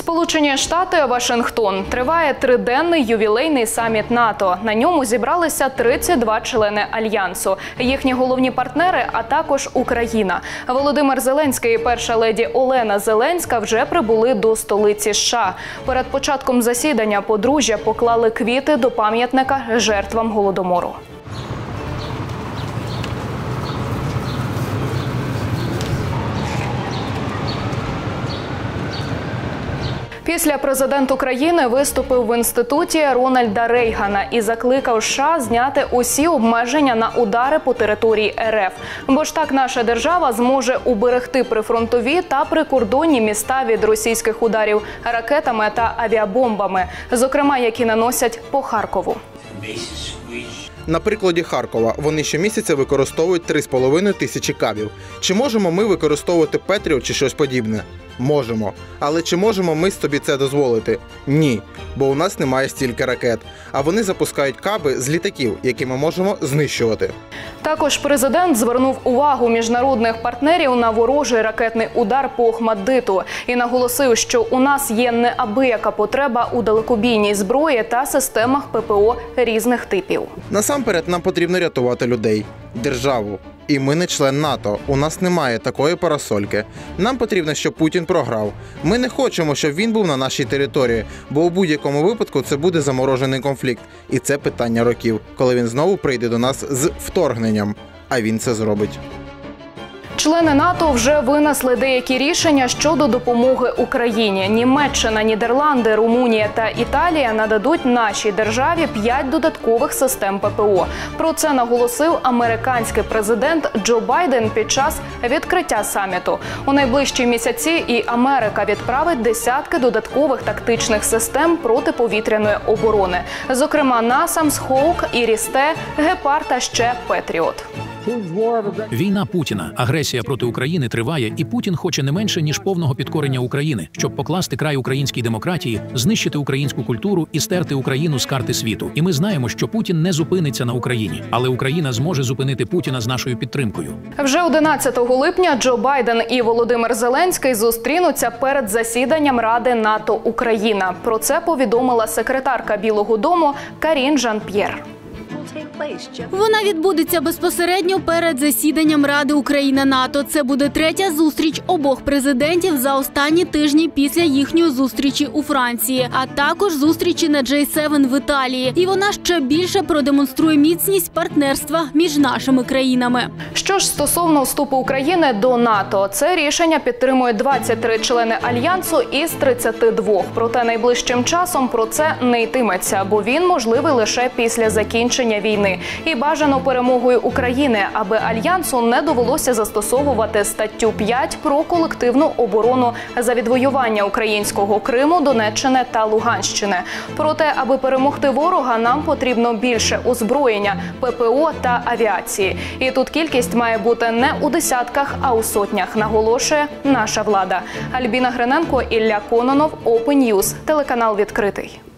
Сполучені Штати, Вашингтон. Триває триденний ювілейний саміт НАТО. На ньому зібралися 32 члени Альянсу. Їхні головні партнери, а також Україна. Володимир Зеленський і перша леді Олена Зеленська вже прибули до столиці США. Перед початком засідання подружжя поклали квіти до пам'ятника жертвам Голодомору. Після президент України виступив в інституті Рональда Рейгана і закликав США зняти усі обмеження на удари по території РФ. Бо ж так наша держава зможе уберегти прифронтові та прикордонні міста від російських ударів ракетами та авіабомбами, зокрема, які наносять по Харкову. На прикладі Харкова вони щомісяця використовують 3,5 тисячі кабів. Чи можемо ми використовувати Петріот чи щось подібне? Можемо. Але чи можемо ми собі це дозволити? Ні. Бо у нас немає стільки ракет. А вони запускають каби з літаків, які ми можемо знищувати. Також президент звернув увагу міжнародних партнерів на ворожий ракетний удар по Охмаддиту і наголосив, що у нас є неабияка потреба у далекобійній зброї та системах ППО різних типів. Насамперед нам потрібно рятувати людей, державу. І ми не член НАТО, у нас немає такої парасольки. Нам потрібно, щоб Путін програв. Ми не хочемо, щоб він був на нашій території, бо у будь-якому випадку це буде заморожений конфлікт. І це питання років, коли він знову прийде до нас з вторгненням. А він це зробить. Члени НАТО вже винесли деякі рішення щодо допомоги Україні. Німеччина, Нідерланди, Румунія та Італія нададуть нашій державі 5 додаткових систем ППО. Про це наголосив американський президент Джо Байден під час відкриття саміту. У найближчі місяці і Америка відправить десятки додаткових тактичних систем протиповітряної оборони. Зокрема, «Насамс», «Хоук», «Іріс-Т», «Гепард» та ще «Петріот». Війна Путіна, агресія проти України триває, і Путін хоче не менше, ніж повного підкорення України, щоб покласти край українській демократії, знищити українську культуру і стерти Україну з карти світу. І ми знаємо, що Путін не зупиниться на Україні, але Україна зможе зупинити Путіна з нашою підтримкою. Вже 11 липня Джо Байден і Володимир Зеленський зустрінуться перед засіданням Ради НАТО-Україна. Про це повідомила секретарка Білого дому Карін Жан-П'єр. Вона відбудеться безпосередньо перед засіданням Ради Україна-НАТО. Це буде третя зустріч обох президентів за останні тижні після їхньої зустрічі у Франції, а також зустрічі на G7 в Італії. І вона ще більше продемонструє міцність партнерства між нашими країнами. Що ж стосовно вступу України до НАТО, це рішення підтримує 23 члени Альянсу із 32. Проте найближчим часом про це не йтиметься, бо він можливий лише після закінчення війни. І бажано перемогою України, аби Альянсу не довелося застосовувати статтю 5 про колективну оборону за відвоювання українського Криму, Донеччини та Луганщини. Проте, аби перемогти ворога, нам потрібно більше озброєння, ППО та авіації. І тут кількість має бути не у десятках, а у сотнях, наголошує наша влада. Альбіна Гриненко, Ілля Кононов, Open News, телеканал «Відкритий».